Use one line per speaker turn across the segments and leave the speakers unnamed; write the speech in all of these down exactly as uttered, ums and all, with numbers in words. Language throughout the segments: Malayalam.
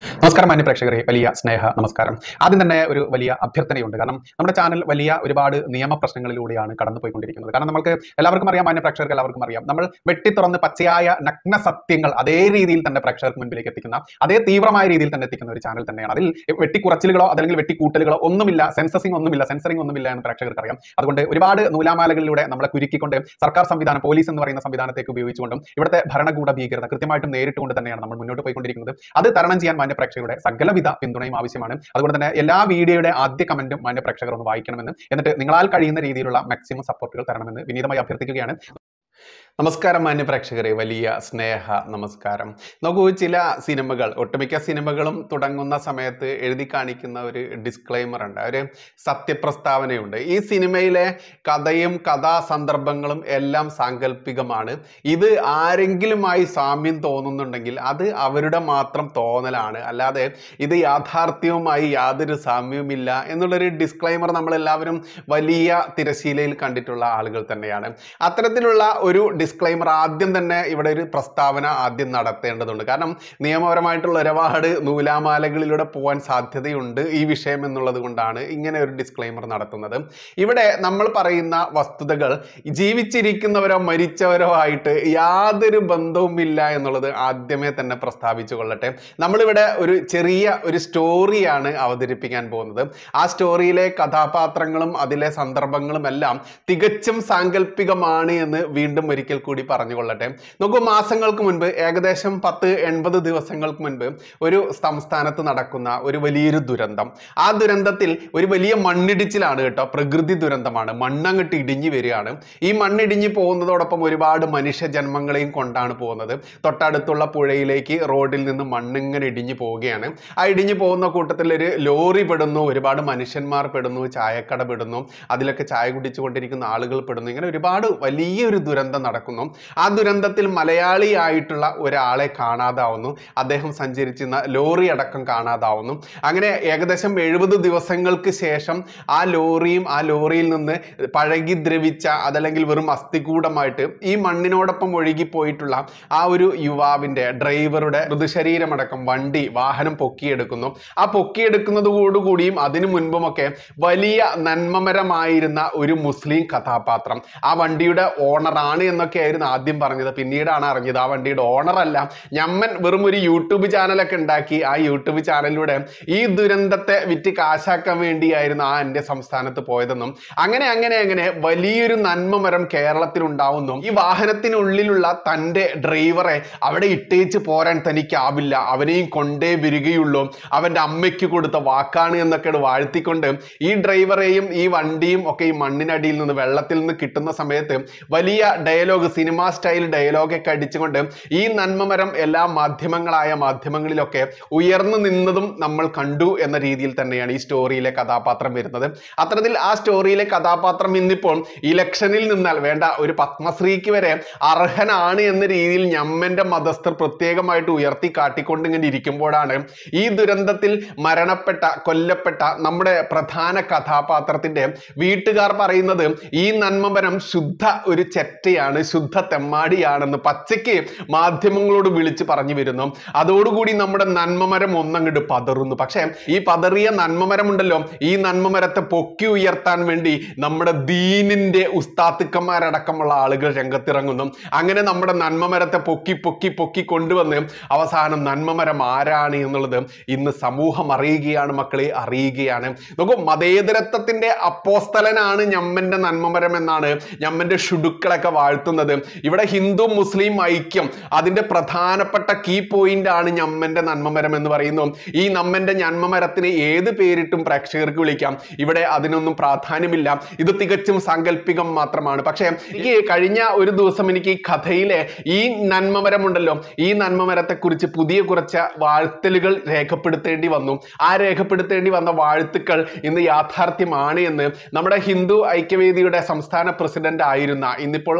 നമസ്കാരം മാന്യ പ്രേക്ഷകരെ, വലിയ സ്നേഹ നമസ്കാരം. ആദ്യം തന്നെ ഒരു വലിയ അഭ്യർത്ഥനയുണ്ട്. കാരണം നമ്മുടെ ചാനൽ വലിയ ഒരുപാട് നിയമ പ്രശ്നങ്ങളിലൂടെയാണ് കടന്നുപോയിക്കൊണ്ടിരിക്കുന്നത്. കാരണം നമുക്ക് എല്ലാവർക്കും അറിയാം, മാന്യ പ്രേക്ഷകർക്ക് എല്ലാവർക്കും അറിയാം, നമ്മൾ വെട്ടിത്തുറന്ന് പച്ചയായ നഗ്ന സത്യങ്ങൾ അതേ രീതിയിൽ തന്നെ പ്രേക്ഷകർക്ക് മുൻപിലേക്ക് എത്തിക്കുന്ന, അതേ തീവ്രമായ രീതിയിൽ തന്നെ എത്തിക്കുന്ന ഒരു ചാനൽ തന്നെയാണ്. അതിൽ വെട്ടിക്കുറച്ചിലുകളോ അല്ലെങ്കിൽ വെട്ടിക്കൂട്ടലുകളോ ഒന്നുമില്ല, സെൻസസിങ് ഒന്നുമില്ല, സെൻസറിങ് ഒന്നുമില്ല എന്ന് പ്രേക്ഷകർക്ക് അറിയാം. അതുകൊണ്ട് ഒരുപാട് നൂലാമാലകളിലൂടെ നമ്മളെ കുരുക്കിക്കൊണ്ട് സർക്കാർ സംവിധാനം, പോലീസ് എന്ന് പറയുന്ന സംവിധാനത്തേക്ക് ഉപയോഗിച്ചുകൊണ്ടും ഇവിടുത്തെ ഭരണകൂട ഭീകരത കൃത്യമായിട്ടും നേരിട്ടുകൊണ്ട് തന്നെയാണ് നമ്മൾ മുന്നോട്ട് പോയിക്കൊണ്ടിരിക്കുന്നത്. അത് തരണം ചെയ്യാൻ മാന്യ പ്രേക്ഷകരുടെ സകലവിധ പിന്തുണയും ആവശ്യമാണ്. അതുകൊണ്ട് തന്നെ എല്ലാ വീഡിയോയുടെ ആദ്യ കമന്റും മാന്യ പ്രേക്ഷകർ ഒന്ന് വായിക്കണമെന്ന്, എന്നിട്ട് നിങ്ങളാൽ കഴിയുന്ന രീതിയിലുള്ള മാക്സിമം സപ്പോർട്ടുകൾ തരണമെന്ന് വിനീതമായി അഭ്യർത്ഥിക്കുകയാണ്. നമസ്കാരം മാന്യ പ്രേക്ഷകരെ, വലിയ സ്നേഹ നമസ്കാരം. നോക്കൂ, ചില സിനിമകൾ, ഒട്ടുമിക്ക സിനിമകളും തുടങ്ങുന്ന സമയത്ത് എഴുതി കാണിക്കുന്ന ഒരു ഡിസ്ക്ലെയിമർ ഉണ്ട്, ഒരു സത്യപ്രസ്താവനയുണ്ട്. ഈ സിനിമയിലെ കഥയും കഥാസന്ദർഭങ്ങളും എല്ലാം സാങ്കല്പികമാണ്. ഇത് ആരെങ്കിലുമായി സാമ്യം തോന്നുന്നുണ്ടെങ്കിൽ അത് അവരുടെ മാത്രം തോന്നലാണ്, അല്ലാതെ ഇത് യാഥാർത്ഥ്യവുമായി യാതൊരു സാമ്യവുമില്ല എന്നുള്ളൊരു ഡിസ്ക്ലെയിമർ നമ്മളെല്ലാവരും വലിയ തിരശീലയിൽ കണ്ടിട്ടുള്ള ആളുകൾ തന്നെയാണ്. അത്തരത്തിലുള്ള ഒരു ഡിസ്ക്ലെയിമർ ആദ്യം തന്നെ ഇവിടെ ഒരു പ്രസ്താവന ആദ്യം നടത്തേണ്ടതുണ്ട്. കാരണം നിയമപരമായിട്ടുള്ള ഒരുപാട് നൂലാമാലകളിലൂടെ പോകാൻ സാധ്യതയുണ്ട് ഈ വിഷയം എന്നുള്ളത് കൊണ്ടാണ് ഇങ്ങനെ ഒരു ഡിസ്ക്ലെയിമർ നടത്തുന്നത്. ഇവിടെ നമ്മൾ പറയുന്ന വസ്തുതകൾ ജീവിച്ചിരിക്കുന്നവരോ മരിച്ചവരോ ആയിട്ട് യാതൊരു ബന്ധവുമില്ല എന്നുള്ളത് ആദ്യമേ തന്നെ പ്രസ്താവിച്ചു കൊള്ളട്ടെ. നമ്മളിവിടെ ഒരു ചെറിയ ഒരു സ്റ്റോറിയാണ് അവതരിപ്പിക്കാൻ പോകുന്നത്. ആ സ്റ്റോറിയിലെ കഥാപാത്രങ്ങളും അതിലെ സന്ദർഭങ്ങളും എല്ലാം തികച്ചും സാങ്കല്പികമാണ് എന്ന് വീണ്ടും ഒരിക്കൽ കൂടി പറഞ്ഞുകൊള്ളട്ടെ. നോക്കൂ, മാസങ്ങൾക്ക് മുൻപ്, ഏകദേശം പത്ത് എൺപത് ദിവസങ്ങൾക്ക് മുൻപ് ഒരു സംസ്ഥാനത്ത് നടക്കുന്ന ഒരു വലിയൊരു ദുരന്തം. ആ ദുരന്തത്തിൽ ഒരു വലിയ മണ്ണിടിച്ചിലാണ് കേട്ടോ, പ്രകൃതി ദുരന്തമാണ്. മണ്ണങ്ങട്ട് ഇടിഞ്ഞു വരികയാണ്. ഈ മണ്ണിടിഞ്ഞു പോകുന്നതോടൊപ്പം ഒരുപാട് മനുഷ്യജന്മങ്ങളെയും കൊണ്ടാണ് പോകുന്നത്. തൊട്ടടുത്തുള്ള പുഴയിലേക്ക് റോഡിൽ നിന്ന് മണ്ണിങ്ങനെ ഇടിഞ്ഞു പോവുകയാണ്. ആ ഇടിഞ്ഞു പോകുന്ന കൂട്ടത്തിൽ ഒരു ലോറി പെടുന്നു, ഒരുപാട് മനുഷ്യന്മാർ പെടുന്നു, ചായക്കട പെടുന്നു, അതിലൊക്കെ ചായ കുടിച്ചുകൊണ്ടിരിക്കുന്ന ആളുകൾ പെടുന്നു. ഇങ്ങനെ ഒരുപാട് വലിയൊരു ദുരന്തം നടക്കുന്നു. ആ ദുരന്തത്തിൽ മലയാളിയായിട്ടുള്ള ഒരാളെ കാണാതാവുന്നു. അദ്ദേഹം സഞ്ചരിച്ചിരുന്ന ലോറി അടക്കം കാണാതാവുന്നു. അങ്ങനെ ഏകദേശം എഴുപത് ദിവസങ്ങൾക്ക് ശേഷം ആ ലോറിയും ആ ലോറിയിൽ നിന്ന് പഴകി ദ്രവിച്ച, അതല്ലെങ്കിൽ വെറും അസ്ഥികൂടമായിട്ട് ഈ മണ്ണിനോടൊപ്പം ഒഴുകിപ്പോയിട്ടുള്ള ആ ഒരു യുവാവിന്റെ, ഡ്രൈവറുടെ മൃതശരീരമടക്കം വണ്ടി വാഹനം പൊക്കിയെടുക്കുന്നു. ആ പൊക്കിയെടുക്കുന്നതോടുകൂടിയും അതിനു മുൻപുമൊക്കെ വലിയ നന്മമരമായിരുന്ന ഒരു മുസ്ലിം കഥാപാത്രം, ആ വണ്ടിയുടെ ഓണറാണ് എന്നൊക്കെ ആയിരുന്നു ആദ്യം പറഞ്ഞത്. പിന്നീടാണ് അറിഞ്ഞത് ആ വണ്ടിയുടെ ഓണർ അല്ല, ഞമ്മൻ വെറും ഒരു യൂട്യൂബ് ചാനലൊക്കെ ഉണ്ടാക്കി ആ യൂട്യൂബ് ചാനലിലൂടെ ഈ ദുരന്തത്തെ വിറ്റ് കാശാക്കാൻ വേണ്ടിയായിരുന്നു ആ എൻ്റെ സംസ്ഥാനത്ത് പോയതെന്നും, അങ്ങനെ അങ്ങനെ അങ്ങനെ വലിയൊരു നന്മമരം കേരളത്തിൽ ഉണ്ടാവുന്നു. ഈ വാഹനത്തിനുള്ളിലുള്ള തൻ്റെ ഡ്രൈവറെ അവിടെ ഇട്ടേച്ച് പോരാൻ തനിക്കാവില്ല, അവനെയും കൊണ്ടേ വരികയുള്ളൂ, അവൻ്റെ അമ്മയ്ക്ക് കൊടുത്ത വാക്കാണ് എന്നൊക്കെ വാഴ്ത്തിക്കൊണ്ട് ഈ ഡ്രൈവറെയും ഈ വണ്ടിയും ഒക്കെ ഈ മണ്ണിനടിയിൽ നിന്ന്, വെള്ളത്തിൽ നിന്ന് കിട്ടുന്ന സമയത്ത് വലിയ ഡയലോഗ്, സിനിമാ സ്റ്റൈൽ ഡയലോഗൊക്കെ അടിച്ചുകൊണ്ട് ഈ നന്മമരം എല്ലാ മാധ്യമങ്ങളായ മാധ്യമങ്ങളിലൊക്കെ ഉയർന്നു നിന്നതും നമ്മൾ കണ്ടു എന്ന രീതിയിൽ തന്നെയാണ് ഈ സ്റ്റോറിയിലെ കഥാപാത്രം വരുന്നത്. അത്തരത്തിൽ ആ സ്റ്റോറിയിലെ കഥാപാത്രം ഇന്നിപ്പോൾ ഇലക്ഷനിൽ നിന്നാൽ വേണ്ട ഒരു പത്മശ്രീക്ക് വരെ അർഹനാണ് എന്ന രീതിയിൽ ഞമ്മന്റെ മതസ്ഥർ പ്രത്യേകമായിട്ട് ഉയർത്തി കാട്ടിക്കൊണ്ട് ഇങ്ങനെ ഇരിക്കുമ്പോഴാണ് ഈ ദുരന്തത്തിൽ മരണപ്പെട്ട, കൊല്ലപ്പെട്ട നമ്മുടെ പ്രധാന കഥാപാത്രത്തിന്റെ വീട്ടുകാർ പറയുന്നത് ഈ നന്മമരം ശുദ്ധ ഒരു ചെറ്റയാണ്, ശുദ്ധ തെമ്മാടിയാണെന്ന് പച്ചയ്ക്ക് മാധ്യമങ്ങളോട് വിളിച്ച് പറഞ്ഞു വരുന്നു. അതോടുകൂടി നമ്മുടെ നന്മമരം ഒന്നങ്ങോട്ട് പതറുന്നു. പക്ഷേ ഈ പതറിയ നന്മമരം ഉണ്ടല്ലോ, ഈ നന്മമരത്തെ പൊക്കി ഉയർത്താൻ വേണ്ടി നമ്മുടെ ദീനിന്റെ ഉസ്താത്തുക്കന്മാരടക്കമുള്ള ആളുകൾ രംഗത്തിറങ്ങുന്നു. അങ്ങനെ നമ്മുടെ നന്മമരത്തെ പൊക്കി പൊക്കി പൊക്കി കൊണ്ടുവന്ന് അവസാനം നന്മമരം ആരാണ് എന്നുള്ളത് ഇന്ന് സമൂഹം അറിയുകയാണ്, മക്കളെ അറിയുകയാണ്. നോക്കൂ, മതേതരത്വത്തിന്റെ അപ്പോസ്തലനാണ് ഞമ്മന്റെ നന്മമരം എന്നാണ് ഞമ്മന്റെ ഷുഡുക്കളൊക്കെ വാഴ്ത്തുന്നത്. ഇവിടെ ഹിന്ദു മുസ്ലിം ഐക്യം, അതിന്റെ പ്രധാനപ്പെട്ട കീ പോയിന്റ് ആണ് ഞമ്മന്റെ നന്മമരം എന്ന് പറയുന്നു. ഈ നമ്മന്റെ നന്മമരത്തിന് ഏത് പേരിട്ടും പ്രേക്ഷകർക്ക് വിളിക്കാം, ഇവിടെ അതിനൊന്നും പ്രാധാന്യമില്ല. ഇത് തികച്ചും സാങ്കല്പികം മാത്രമാണ്. പക്ഷേ എനിക്ക് കഴിഞ്ഞ ഒരു ദിവസം എനിക്ക് ഈ കഥയിലെ ഈ നന്മമരമുണ്ടല്ലോ, ഈ നന്മമരത്തെ കുറിച്ച് പുതിയ കുറച്ച് വാഴ്ത്തലുകൾ രേഖപ്പെടുത്തേണ്ടി വന്നു. ആ രേഖപ്പെടുത്തേണ്ടി വന്ന വാഴ്ത്തുക്കൾ ഇന്ന് യാഥാർത്ഥ്യമാണ് എന്ന് നമ്മുടെ ഹിന്ദു ഐക്യവേദിയുടെ സംസ്ഥാന പ്രസിഡന്റ് ആയിരുന്ന, ഇന്നിപ്പോൾ അവരല്ല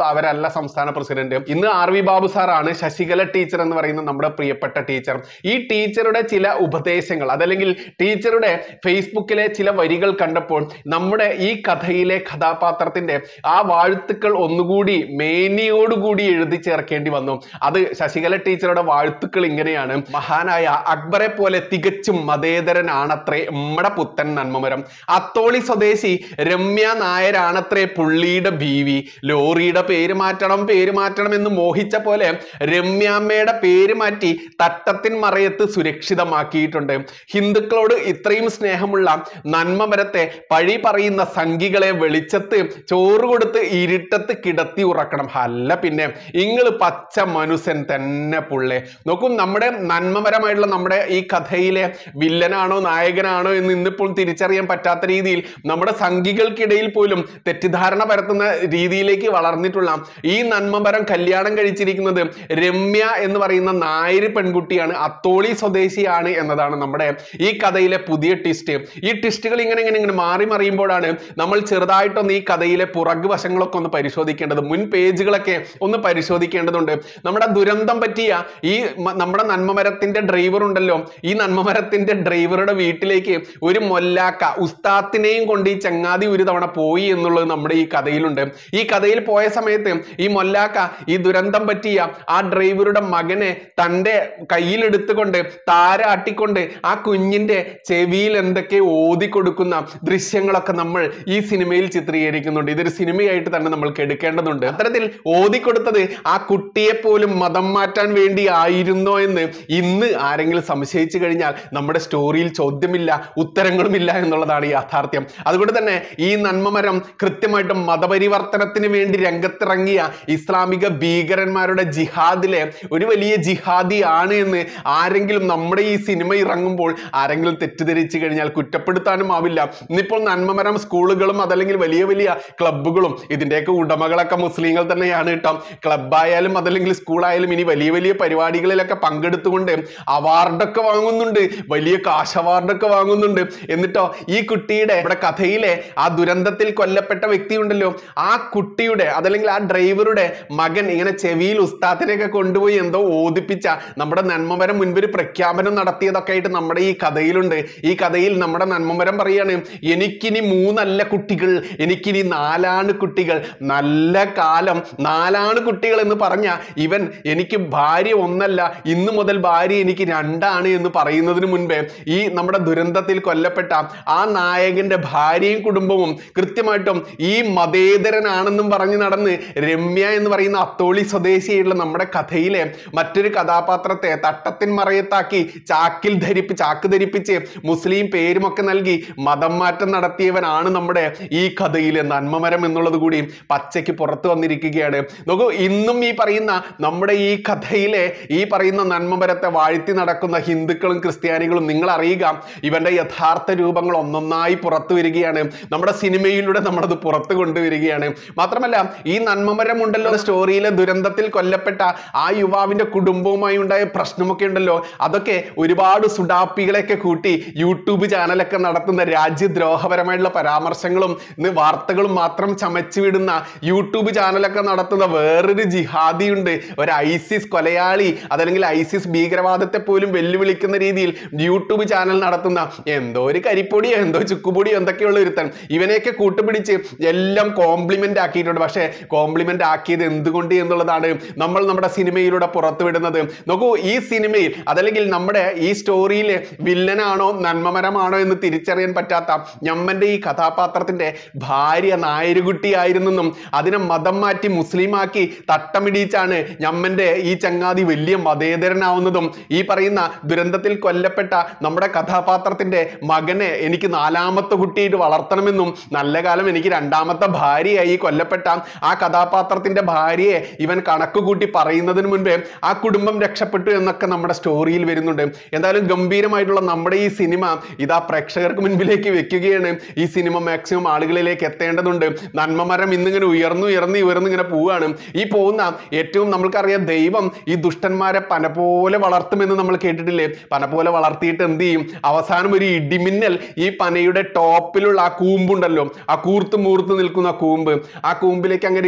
നല്ല സംസ്ഥാന പ്രസിഡന്റ്. ഇന്ന് ആർ വി ബാബു സാറാണ് ശശികല ടീച്ചർ എന്ന് പറയുന്ന നമ്മുടെ പ്രിയപ്പെട്ട ടീച്ചർ. ഈ ടീച്ചറുടെ ചില ഉപദേശങ്ങൾ അതല്ലെങ്കിൽ ടീച്ചറുടെ ഫേസ്ബുക്കിലെ ചില വരികൾ കണ്ടപ്പോൾ നമ്മുടെ ഈ കഥയിലെ കഥാപാത്രത്തിന്റെ ആ വാഴ്ത്തുക്കൾ ഒന്നുകൂടി മേനിയോടുകൂടി എഴുതി ചേർക്കേണ്ടി വന്നു. അത് ശശികല ടീച്ചറുടെ വാഴ്ത്തുക്കൾ ഇങ്ങനെയാണ്: മഹാനായ അക്ബറെ പോലെ തികച്ചും മതേതരനാണത്രേ നമ്മുടെ പുത്തൻ നന്മമരം. അത്തോളി സ്വദേശി രമ്യ നായരാണത്രേ പുള്ളിയുടെ ബീവി. ലോറിയുടെ പേര് മാറ്റണം പേര് മാറ്റണം എന്ന് മോഹിച്ച പോലെ രമ്യാമ്മയുടെ പേര് മാറ്റി തട്ടത്തിൻ മറയത്ത് സുരക്ഷിതമാക്കിയിട്ടുണ്ട്. ഹിന്ദുക്കളോട് ഇത്രയും സ്നേഹമുള്ള നന്മമരത്തെ പഴി പറയുന്ന സംഘികളെ വെളിച്ചത്ത് ചോറ് കൊടുത്ത് ഇരുട്ടത്ത് കിടത്തി ഉറക്കണം. അല്ല പിന്നെ ഇങ്ങള് പച്ച മനുഷ്യൻ തന്നെ പുള്ളേ. നോക്കും, നമ്മുടെ നന്മമരമായിട്ടുള്ള നമ്മുടെ ഈ കഥയിലെ വില്ലനാണോ നായകനാണോ എന്ന് ഇന്നിപ്പോൾ തിരിച്ചറിയാൻ പറ്റാത്ത രീതിയിൽ നമ്മുടെ സംഘികൾക്കിടയിൽ പോലും തെറ്റിദ്ധാരണ പരത്തുന്ന രീതിയിലേക്ക് വളർന്നിട്ടുള്ള ഈ നന്മമരം കല്യാണം കഴിച്ചിരിക്കുന്നത് രമ്യ എന്ന് പറയുന്ന നായര് പെൺകുട്ടിയാണ്, അത്തോളി സ്വദേശിയാണ് എന്നതാണ് നമ്മുടെ ഈ കഥയിലെ പുതിയ ട്വിസ്റ്റ്. ഈ ട്വിസ്റ്റുകൾ ഇങ്ങനെ ഇങ്ങനെ ഇങ്ങനെ മാറി മറിയുമ്പോഴാണ് നമ്മൾ ചെറുതായിട്ടൊന്ന് ഈ കഥയിലെ പുറകു വശങ്ങളൊക്കെ ഒന്ന് പരിശോധിക്കേണ്ടത്, മുൻ പേജുകളൊക്കെ ഒന്ന് പരിശോധിക്കേണ്ടതുണ്ട്. നമ്മുടെ ദുരന്തം പറ്റിയ ഈ നമ്മുടെ നന്മമരത്തിന്റെ ഡ്രൈവർ ഉണ്ടല്ലോ, ഈ നന്മമരത്തിന്റെ ഡ്രൈവറുടെ വീട്ടിലേക്ക് ഒരു മൊല്ലാക്ക ഉസ്താത്തിനെയും കൊണ്ട് ഈ ചങ്ങാതി ഒരു തവണ പോയി എന്നുള്ളത് നമ്മുടെ ഈ കഥയിലുണ്ട്. ഈ കഥയിൽ പോയ സമയത്ത് ഈ മൊല്ലാക്ക ഈ ദുരന്തം പറ്റിയ ആ ഡ്രൈവറുടെ മകനെ തൻ്റെ കയ്യിലെടുത്തുകൊണ്ട് താരാട്ടിക്കൊണ്ട് ആ കുഞ്ഞിന്റെ ചെവിയിൽ എന്തൊക്കെ ഓതി കൊടുക്കുന്ന ദൃശ്യങ്ങളൊക്കെ നമ്മൾ ഈ സിനിമയിൽ ചിത്രീകരിക്കുന്നുണ്ട്. ഇതൊരു സിനിമയായിട്ട് തന്നെ നമ്മൾക്ക് എടുക്കേണ്ടതുണ്ട്. അത്തരത്തിൽ ഓതിക്കൊടുത്തത് ആ കുട്ടിയെ പോലും മതം മാറ്റാൻ വേണ്ടി ആയിരുന്നോ എന്ന് ഇന്ന് ആരെങ്കിലും സംശയിച്ചു കഴിഞ്ഞാൽ നമ്മുടെ സ്റ്റോറിയിൽ ചോദ്യമില്ല, ഉത്തരങ്ങളുമില്ല എന്നുള്ളതാണ് യാഥാർത്ഥ്യം. അതുകൊണ്ട് തന്നെ ഈ നന്മമരം കൃത്യമായിട്ടും മതപരിവർത്തനത്തിന് വേണ്ടി രംഗത്തിറങ്ങിയ ഇസ്ലാമിക ഭീകരന്മാരുടെ ജിഹാദിലെ ഒരു വലിയ ജിഹാദി ആണ് എന്ന് ആരെങ്കിലും നമ്മുടെ ഈ സിനിമ ഇറങ്ങുമ്പോൾ ആരെങ്കിലും തെറ്റിദ്ധരിച്ചു കഴിഞ്ഞാൽ കുറ്റപ്പെടുത്താനും ആവില്ല. ഇന്നിപ്പോൾ നന്മമരം സ്കൂളുകളും അതല്ലെങ്കിൽ വലിയ വലിയ ക്ലബ്ബുകളും ഇതിന്റെയൊക്കെ ഉടമകളൊക്കെ മുസ്ലിങ്ങൾ തന്നെയാണ് കേട്ടോ. ക്ലബ്ബായാലും അതല്ലെങ്കിൽ സ്കൂളായാലും ഇനി വലിയ വലിയ പരിപാടികളിലൊക്കെ പങ്കെടുത്തുകൊണ്ട് അവാർഡൊക്കെ വാങ്ങുന്നുണ്ട്, വലിയ കാശ് അവാർഡൊക്കെ വാങ്ങുന്നുണ്ട്. എന്നിട്ടോ ഈ കുട്ടിയുടെ ഇവിടെ കഥയിലെ ആ ദുരന്തത്തിൽ കൊല്ലപ്പെട്ട വ്യക്തി ഉണ്ടല്ലോ, ആ കുട്ടിയുടെ അതല്ലെങ്കിൽ ആ ഡ്രൈവറുടെ മകൻ ഇങ്ങനെ ചെവിയിൽ ഉസ്താദിനെയൊക്കെ കൊണ്ടുപോയി എന്തോ ഓദിപ്പിച്ച നമ്മുടെ നന്മമരം മുൻപൊരു പ്രഖ്യാപനം നടത്തിയതൊക്കെ ആയിട്ട് നമ്മുടെ ഈ കഥയിലുണ്ട്. ഈ കഥയിൽ നമ്മുടെ നന്മമരം പറയാണ്, എനിക്കിനി മൂന്നല്ല കുട്ടികൾ, എനിക്കിനി നാലാണ് കുട്ടികൾ. നല്ല കാലം, നാലാണ് കുട്ടികൾ എന്ന് പറഞ്ഞ ഇവൻ എനിക്ക് ഭാര്യ ഒന്നല്ല, ഇന്നു മുതൽ ഭാര്യ എനിക്ക് രണ്ടാണ് എന്ന് പറയുന്നതിന് മുൻപേ ഈ നമ്മുടെ ദുരന്തത്തിൽ കൊല്ലപ്പെട്ട ആ നായകന്റെ ഭാര്യയും കുടുംബവും കൃത്യമായിട്ടും ഈ മതേതരനാണെന്നും പറഞ്ഞു നടന്ന് രമ്യ എന്ന് പറയുന്ന അത്തോളി സ്വദേശിയായിട്ടുള്ള നമ്മുടെ കഥയിലെ മറ്റൊരു കഥാപാത്രത്തെ തട്ടത്തിൻ മറയത്താക്കി ചാക്കിൽ ധരിപ്പി ചാക്ക് ധരിപ്പിച്ച് മുസ്ലിം പേരുമൊക്കെ നൽകി മതം മാറ്റം നടത്തിയവനാണ് നമ്മുടെ ഈ കഥയിലെ നന്മമരം എന്നുള്ളത് കൂടി പച്ചയ്ക്ക് പുറത്തു വന്നിരിക്കുകയാണ്. നോക്കൂ, ഇന്നും ഈ പറയുന്ന നമ്മുടെ ഈ കഥയിലെ ഈ പറയുന്ന നന്മമരത്തെ വാഴ്ത്തി നടക്കുന്ന ഹിന്ദുക്കളും ക്രിസ്ത്യാനികളും നിങ്ങൾ അറിയുക, ഇവന്റെ യഥാർത്ഥ രൂപങ്ങൾ ഒന്നൊന്നായി പുറത്തു വരികയാണ്. നമ്മുടെ സിനിമയിലൂടെ നമ്മളത് പുറത്തു കൊണ്ടുവരികയാണ്. മാത്രമല്ല ഈ നന്മമരം ഉണ്ടല്ലോ, സ്റ്റോറിയിലെ ദുരന്തത്തിൽ കൊല്ലപ്പെട്ട ആ യുവാവിന്റെ കുടുംബവുമായി ഉണ്ടായ പ്രശ്നമൊക്കെ ഉണ്ടല്ലോ, അതൊക്കെ ഒരുപാട് സുഡാപ്പികളെയൊക്കെ കൂട്ടി യൂട്യൂബ് ചാനലൊക്കെ നടത്തുന്ന രാജ്യദ്രോഹപരമായിട്ടുള്ള പരാമർശങ്ങളും വാർത്തകളും മാത്രം ചമച്ചു വിടുന്ന യൂട്യൂബ് ചാനലൊക്കെ നടത്തുന്ന വേറൊരു ജിഹാദി ഉണ്ട്, ഒരു ഐസിസ് കൊലയാളി അതല്ലെങ്കിൽ ഐസിസ് ഭീകരവാദത്തെ പോലും വെല്ലുവിളിക്കുന്ന രീതിയിൽ യൂട്യൂബ് ചാനൽ നടത്തുന്ന എന്തോ ഒരു കരിപ്പൊടിയോ എന്തോ ചുക്കുപൊടിയോ എന്തൊക്കെയുള്ള ഒരുത്തൻ. ഇവനെയൊക്കെ കൂട്ടുപിടിച്ച് എല്ലാം കോംപ്ലിമെന്റ് ആക്കിയിട്ടുണ്ട്. പക്ഷേ കോംപ്ലിമെന്റ് ആക്കിയത് എന്തുകൊണ്ട് എന്നുള്ളതാണ് നമ്മൾ നമ്മുടെ സിനിമയിലൂടെ പുറത്തുവിടുന്നത്. നോക്കൂ, ഈ സിനിമയിൽ അതല്ലെങ്കിൽ നമ്മുടെ ഈ സ്റ്റോറിയിലെ വില്ലനാണോ നന്മമരമാണോ എന്ന് തിരിച്ചറിയാൻ പറ്റാത്ത ഞമ്മന്റെ ഈ കഥാപാത്രത്തിന്റെ ഭാര്യ നായരുകുട്ടിയായിരുന്നെന്നും അതിനെ മതം മാറ്റി മുസ്ലിമാക്കി തട്ടമിടിച്ചാണ് ഞമ്മന്റെ ഈ ചങ്ങാതി വലിയ മതേതരനാവുന്നതും ഈ പറയുന്ന ദുരന്തത്തിൽ കൊല്ലപ്പെട്ട നമ്മുടെ കഥാപാത്രത്തിന്റെ മകനെ എനിക്ക് നാലാമത്തെ കുട്ടിയായിട്ട് വളർത്തണമെന്നും നല്ല കാലം എനിക്ക് രണ്ടാമത്തെ ഭാര്യയായി കൊല്ലപ്പെട്ട ആ കഥാപാത്രത്തിന്റെ ഭാര്യയെ ഇവൻ കണക്ക് കൂട്ടി പറയുന്നതിന് മുൻപേ ആ കുടുംബം രക്ഷപ്പെട്ടു എന്നൊക്കെ നമ്മുടെ സ്റ്റോറിയിൽ വരുന്നുണ്ട്. എന്തായാലും ഗംഭീരമായിട്ടുള്ള നമ്മുടെ ഈ സിനിമ ഇതാ പ്രേക്ഷകർക്ക് മുൻപിലേക്ക് വെക്കുകയാണ്. ഈ സിനിമ മാക്സിമം ആളുകളിലേക്ക് എത്തേണ്ടതുണ്ട്. നന്മമരം ഇന്നിങ്ങനെ ഉയർന്നു ഉയർന്നു ഉയർന്നു ഇങ്ങനെ പോവുകയാണ്. ഈ പോകുന്ന ഏറ്റവും നമ്മൾക്കറിയാം, ദൈവം ഈ ദുഷ്ടന്മാരെ പന പോലെ വളർത്തുമെന്ന് നമ്മൾ കേട്ടിട്ടില്ലേ? പന പോലെ വളർത്തിയിട്ട് എന്ത് ചെയ്യും? അവസാനം ഒരു ഇടിമിന്നൽ ഈ പനയുടെ ടോപ്പിലുള്ള ആ കൂമ്പുണ്ടല്ലോ, ആ കൂർത്ത് മൂർത്ത് നിൽക്കുന്ന കൂമ്പ്, ആ കൂമ്പിലേക്ക് അങ്ങനെ ഇടിമിന്നൽ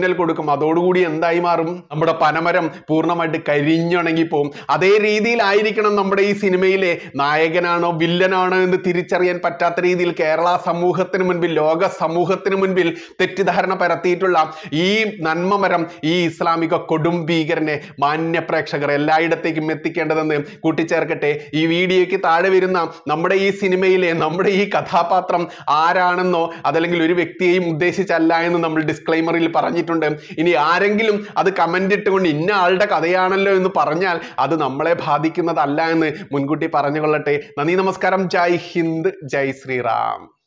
സിഗ്നൽ കൊടുക്കും. അതോടുകൂടി എന്തായി മാറും? നമ്മുടെ പനമരം പൂർണ്ണമായിട്ട് കരിഞ്ഞുണങ്ങി പോകും. അതേ രീതിയിലായിരിക്കണം നമ്മുടെ ഈ സിനിമയിലെ നായകനാണോ വില്ലനാണോ എന്ന് തിരിച്ചറിയാൻ പറ്റാത്ത രീതിയിൽ കേരള സമൂഹത്തിന് മുൻപിൽ, ലോക സമൂഹത്തിന് മുൻപിൽ തെറ്റിദ്ധാരണ പരത്തിയിട്ടുള്ള ഈ നന്മമരം, ഈ ഇസ്ലാമിക കൊടും ഭീകരനെ മാന്യ പ്രേക്ഷകർ എല്ലായിടത്തേക്കും എത്തിക്കേണ്ടതെന്ന് കൂട്ടിച്ചേർക്കട്ടെ. ഈ വീഡിയോയ്ക്ക് താഴെ വരുന്ന നമ്മുടെ ഈ സിനിമയിലെ നമ്മുടെ ഈ കഥാപാത്രം ആരാണെന്നോ അതല്ലെങ്കിൽ ഒരു വ്യക്തിയെയും ഉദ്ദേശിച്ചല്ല എന്ന് നമ്മൾ ഡിസ്ക്ലൈമറിൽ പറഞ്ഞിട്ടുണ്ട്. ഇനി ആരെങ്കിലും അത് കമന്റ് ഇട്ടുകൊണ്ട് ഇന്ന ആളുടെ കഥയാണല്ലോ എന്ന് പറഞ്ഞാൽ അത് നമ്മളെ ബാധിക്കുന്നതല്ല എന്ന് മുൻകൂട്ടി പറഞ്ഞുകൊള്ളട്ടെ. നന്ദി, നമസ്കാരം, ജയ് ഹിന്ദ്, ജയ് ശ്രീറാം.